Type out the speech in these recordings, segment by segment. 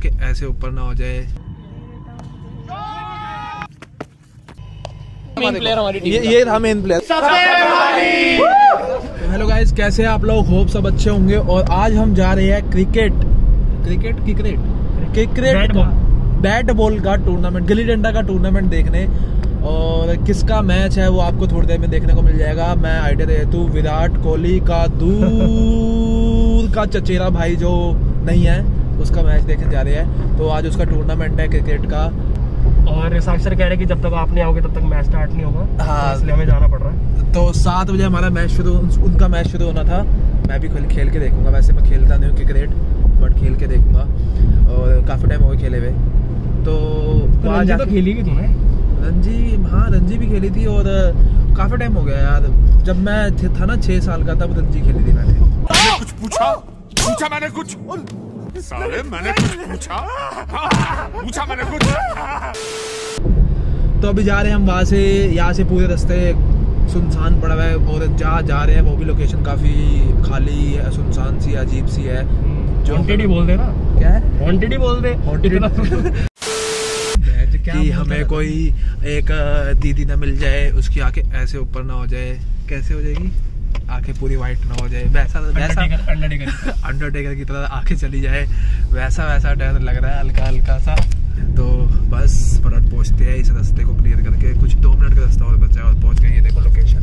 आके ऐसे ऊपर ना हो जाए। मेन प्लेयर हमारी टीम ये था मेन प्लेयर। हेलो गाइस, कैसे हैं आप लोग? होप सब अच्छे होंगे। और आज हम जा रहे हैं क्रिकेट बैट बॉल का टूर्नामेंट, गिल्ली डंडा का टूर्नामेंट देखने। और किसका मैच है वो आपको थोड़ी देर में देखने को मिल जाएगा। मैं आइडिया दे देता हूँ, विराट कोहली का दूर का चचेरा भाई जो नहीं है, उसका मैच देखने जा रहे हैं। तो आज उसका टूर्नामेंट है क्रिकेट का। और साक्षर कह रहे हैं कि जब तक आप नहीं आओगे तब तक मैच स्टार्ट नहीं होगा। हाँ, तो इसलिए हमें जाना पड़ रहा है। तो 7 बजे हमारा मैच शुरू, उनका मैच शुरू होना था। मैं भी खेल के देखूंगा। वैसे मैं खेलता नहीं हूँ क्रिकेट, बट खेल के देखूंगा। और काफ़ी टाइम हो गया खेले हुए। तो रणजी तो खेली भी तूने? रणजी भी खेली थी। और काफ़ी टाइम हो गया यार। जब मैं था ना 6 साल का, तब रणजी खेली थी मैंने। कुछ पूछा मैंने कुछ साले मैंने कुछ पूछा मैंने कुछ। तो अभी जा रहे हैं हम वहाँ से, यहाँ से पूरे रास्ते सुनसान पड़ा हुआ है। और जहाँ जा रहे हैं वो भी लोकेशन काफ़ी खाली है, सुनसान सी, अजीब सी है। वांटेड ही बोल दे ना। क्या है? वांटेड ही बोल दे। कि हमें कोई एक दीदी ना मिल जाए, उसकी आंखें ऐसे ऊपर ना हो जाए। कैसे हो जाएगी? आंखें पूरी वाइट ना हो जाए, वैसा अंडरटेकर की तरह आंखें चली जाए, वैसा डर लग रहा है हल्का सा। तो बस फटाफट पहुंचते हैं, इस रास्ते को क्लियर करके। कुछ 2 मिनट का रास्ता और बचा है और पहुंच गए। ये देखो लोकेशन।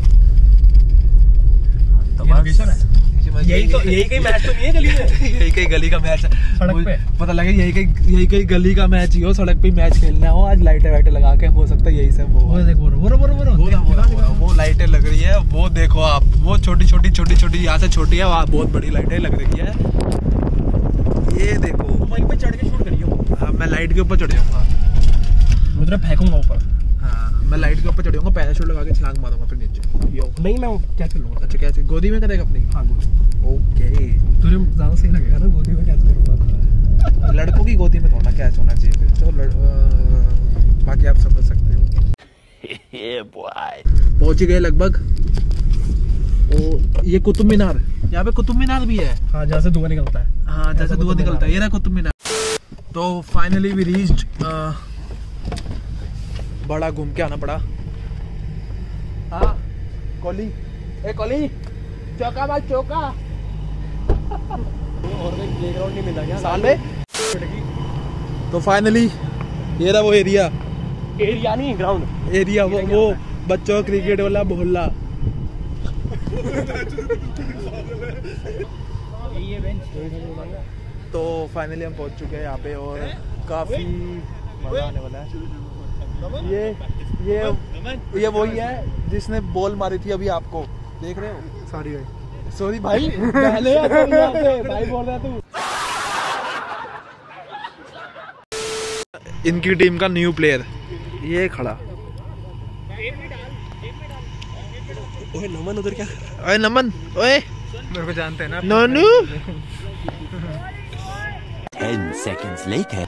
तो लोकेशन है यही कहीं मैच तो नहीं है गली में? यही कहीं गली का मैच है, सड़क पे। पता लगे यही कहीं गली का मैच ही हो, सड़क पे मैच खेलना हो। आज लाइटें वाइटें लगा के, हो सकता है यही सब वो लाइटें लग रही है। वो देखो आप, वो छोटी यहाँ से छोटी है, वहाँ बहुत बड़ी लाइटें लग रही है। ये देखो, वहीं पे चढ़ के शूट करियो। हाँ, मैं लाइट के ऊपर चढ़ जाऊंगा, मुझे फेंकूंगा ऊपर। हाँ, मैं लाइट के ऊपर चढ़ जाऊंगा, पैराशूट लगा के छलांग मारूंगा फिर नीचे। नहीं, मैं कैच कर लूंगा। अच्छा, कैसे? गोदी में करेगा अपनी? हाँ, गोदी। ओके, तुझे ज्यादा सही लगेगा ना गोदी में कैच करूंगा। लड़कों की गोदी में थोड़ा कैच होना चाहिए फिर तो। बाकी आप समझ सकते हो। पहुंच गए लगभग। ये कुतुब मीनार, यहाँ पे कुतुब मीनार भी है। हाँ, जहाँ से धुआं निकलता है। हाँ, जैसे धुआं निकलता है, ये रहा कुतुब मीनार। तो फाइनली वी रीच्ड। बड़ा घूम के आना पड़ा। हाँ कोहली, कोहली चौका भाई, चौका। और प्लेग्राउंड नहीं मिला क्या साल में? तो फाइनली ये रहा वो एरिया नहीं, ग्राउंड एरिया, वो बच्चों क्रिकेट वाला मोहल्ला। तो फाइनली हम पहुंच चुके हैं यहाँ पे और काफी मजा आने वाला है। ये वही है जिसने बॉल मारी थी अभी, आपको देख रहे हो। सॉरी भाई पहले भाई बोल रहा तू। इनकी टीम का न्यू प्लेयर ये खड़ा। ओए नमन उधर क्या? ओए नमन, ओए मेरे को जानते हैं ना नोनू। 10 seconds later.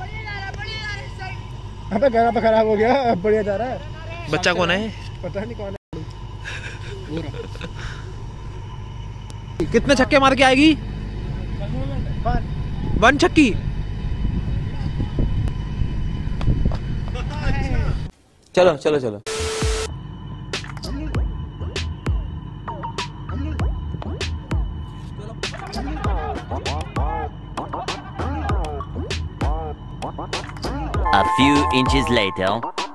अबे गाना तो खराब हो गया, बढ़िया जा रहा है। बच्चा कौन है? पता नहीं कौन है। कितने छक्के मार के आएगी? 1 छक्की। चलो। A few inches later.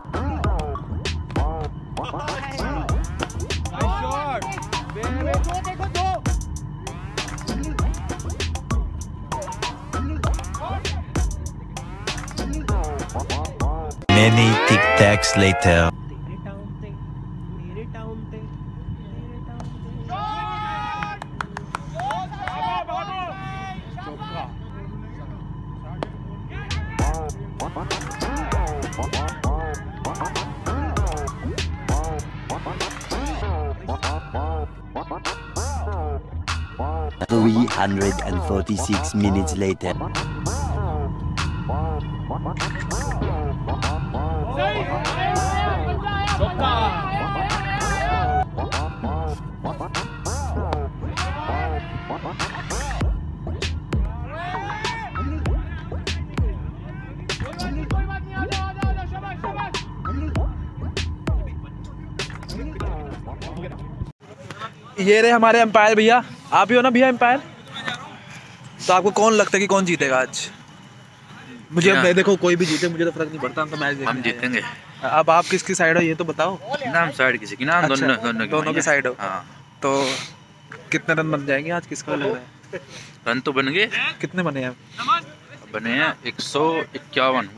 Many tic-tacs later. $346 minutes later. ये रहे हमारे एम्पायर भैया, आप ही हो ना भैया एम्पायर? तो आपको कौन लगता है कि कौन जीतेगा आज? मुझे देखो कोई भी जीते मुझे तो फर्क नहीं पड़ता, हम तो मैच हम जीतेंगे। अब आप किसकी साइड हो ये तो बताओ। नाम साइड किसी की नाम। अच्छा, दोनों की साइड हो। हाँ। तो कितने रन बन जाएंगे आज, किसका लग रहा है? रन तो बन गए। कितने बने हैं? बने हैं 151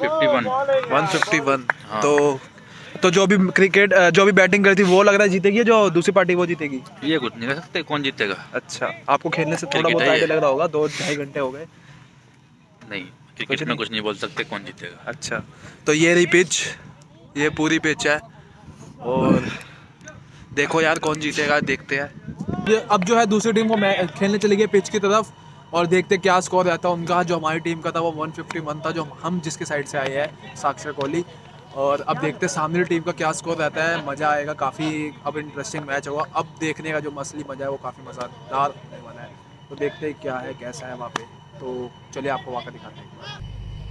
151। हाँ। तो जो भी क्रिकेट जो भी बैटिंग करती वो लग रहा है जीतेगी, जो दूसरी पार्टी वो जीतेगी? ये कुछ नहीं कह सकते कौन जीतेगा। अच्छा, आपको खेलने से थोड़ा बहुत आइडिया लग रहा होगा, 2-2.5 घंटे हो गए। नहीं, क्रिकेट में कुछ नहीं बोल सकते कौन जीतेगा। अच्छा, तो ये रही पिच, ये पूरी पिच है और देखो यार कौन जीतेगा, देखते हैं। ये अब जो है दूसरी टीम वो खेलने चली गई पिच की तरफ और देखते क्या स्कोर रहता है उनका। जो हमारी टीम का था वो 151 था, जो हम जिसके साइड से आए हैं, साक्षर कोहली। और अब देखते हैं सामने टीम का क्या स्कोर रहता है, मज़ा आएगा काफ़ी। अब इंटरेस्टिंग मैच होगा, अब देखने का जो असली मज़ा है वो काफ़ी मज़ेदार होने वाला है। तो देखते हैं क्या है कैसा है वहाँ पे। तो चलिए आपको वहाँ का दिखाते हैं।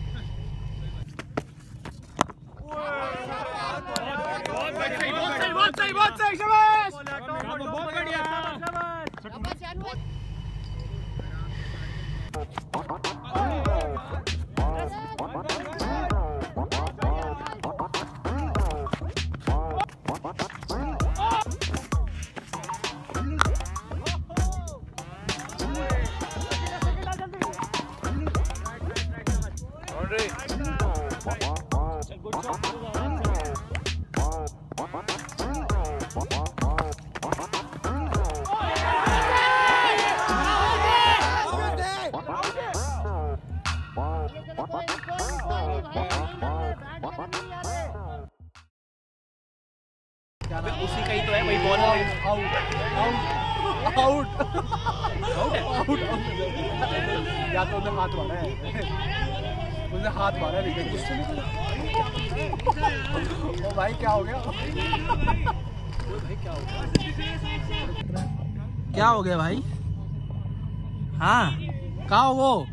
उसी का ही तो है, वही बॉल आउट या तो उसने हाथ मारा है, उसने हाथ मारा है लेकिन ओ भाई क्या हो गया? क्या हो गया भाई? हाँ, कहाँ हो वो?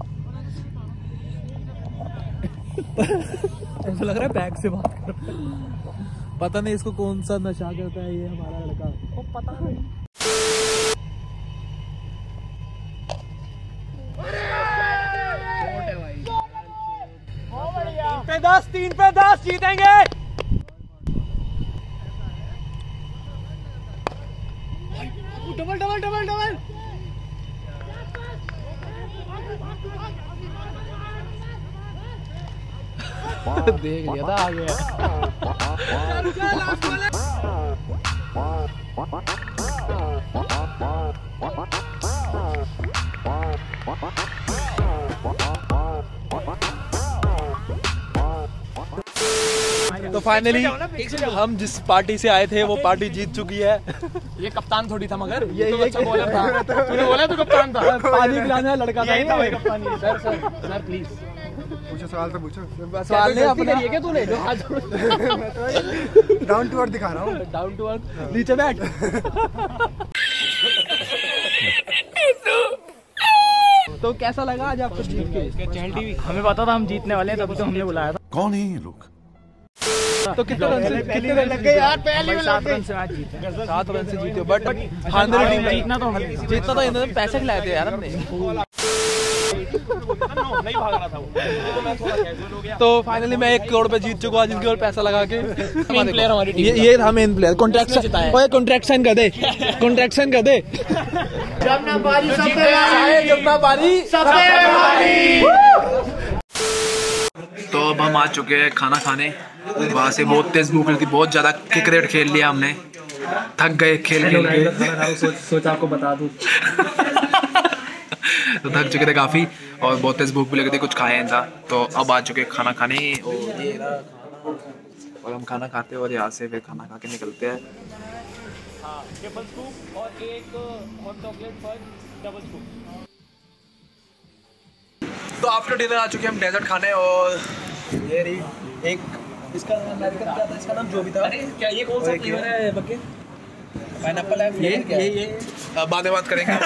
ऐसा लग रहा है बैग से बात कर रहा है। पता नहीं इसको कौन सा नशा करता है ये हमारा लड़का, वो पता नहीं। 3 पे 10 जीतेंगे। Double double double double. देख लिया था, आ गया। तो फाइनली हम जिस पार्टी से आए थे वो पार्टी जीत चुकी है। ये कप्तान थोड़ी था मगर ये तो अच्छा बॉलर था। तूने बोला तो कप्तान था। पानी पिलाने वाला लड़का था ये। कप्तान सर प्लीज पूछो, सवाल तो पूछो। सवाल नहीं अपना ये क्या तूने डाउन टू अर्थ दिखा रहा हूँ। डाउन टू अर्थ नीचे बैठ। तो कैसा लगा आज आपको जीत के? हमें पता था हम जीतने वाले हैं, तभी तो हमने बुलाया था। कौन है ये लोग? तो कितने रन लग गए यार? पहले 7 रन से आज जीते। 7 रन से जीते, बट हारने टीम जीतना तो इन्होंने पैसे खिलाए थे यार हमने। नहीं भाग रहा था वो। तो फाइनली मैं 1 करोड़ पे जीत चुका हूँ जिनके और पैसा लगा के। मेन प्लेयर हमारी टीम ये था मेन प्लेयर। कॉन्ट्रैक्शन कर दे, कॉन्ट्रैक्शन कर दे। जब ना बारी सब तो अब हम आ चुके हैं खाना खाने। वहाँ से बहुत तेज भूख लगी, बहुत ज़्यादा क्रिकेट खेल लिया हमने, थक गए खेल के। सोचा आपको बता दूं। तो थक चुके थे काफ़ी और बहुत तेज भूख भी लगी थी, कुछ खाया नहीं था। तो अब आ चुके खाना खाने और हम खाना खाते हैं और यहाँ से फिर खाना खा के निकलते हैं। ट्रिपल स्कूप और एक hot chocolate for double scoop. तो आफ्टर डिनर आ चुके हम डेजर्ट खाने और ये रही एक इसका अमेरिकन क्या था, इसका नाम जो भी था। क्या ये कौन सा फ्लेवर है बके? पाइनएप्पल है। ये बाद में बात करेंगे।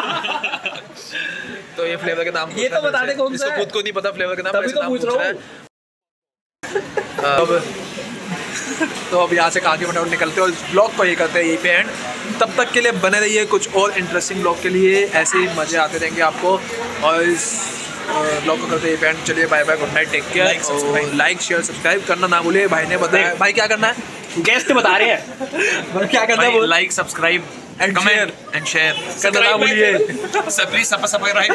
तो ये फ्लेवर के नाम ये तो बता दे कौन सा है। इसको खुद को नहीं पता फ्लेवर के नाम, तभी तो पूछ रहा हूँ। अब तो अब यहाँ से आगे फटाफट निकलते हैं और इस ब्लॉग को ये करते हैं यहीं पे एंड। तब तक के लिए बने रहिए कुछ और इंटरेस्टिंग ब्लॉग के लिए, ऐसे ही मज़े आते रहेंगे आपको। और इस ब्लॉग को करते हैं एंड। चलिए bye bye, good night, take care. Like share subscribe करना ना भूलिए। भाई ने बताया, भाई क्या करना है? गेस्ट बता रहे हैं क्या करना है? Like subscribe and share and share करना ना भूलिए। प्लीज सब्सक्राइब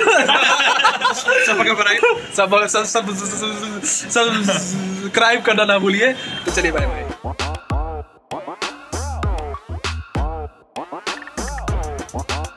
सब्सक्राइब करना ना भूलिए। तो चलिए बाय बाय।